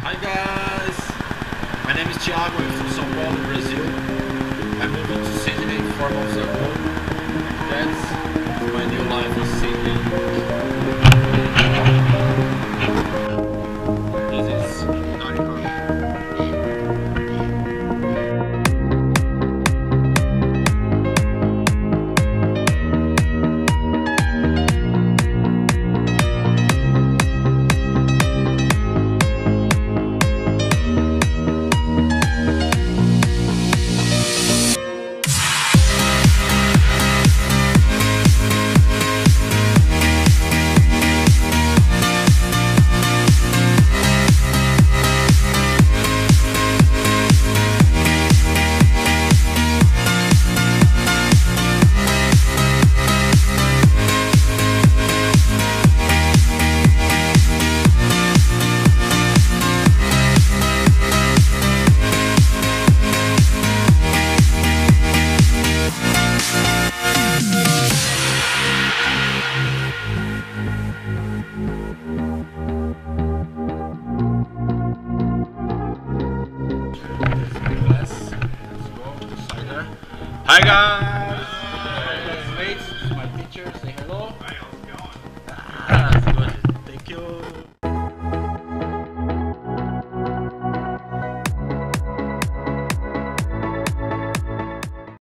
Hi guys, my name is Thiago, I'm from São Paulo, Brazil. I moved to Sydney 4 months ago. That's my new life in Sydney. This is Nottingham. Hi guys!